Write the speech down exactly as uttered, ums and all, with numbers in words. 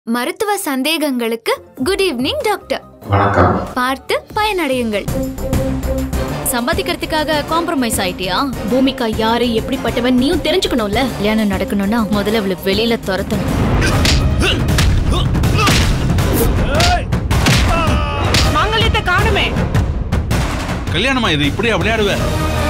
மருத்துவ சந்தேகங்களுக்கு good evening doctor. வணக்கம். பார்த்து பயனடையுங்கள். சம்பாதிக்கிறதுக்காக காம்ப்ரமைஸ் ஆயிட்டியா? பூமிகா யாரு எப்படிப்பட்டவன் நீயும் தெரிஞ்சுக்கணும்ல. கல்யாணம் நடக்கணும்னா முதல்ல அவளை வெளியில துரத்தணும். மாங்கல்யத்தை காணுமே. கல்யாணமா இது இப்படியா விளையாடுவ?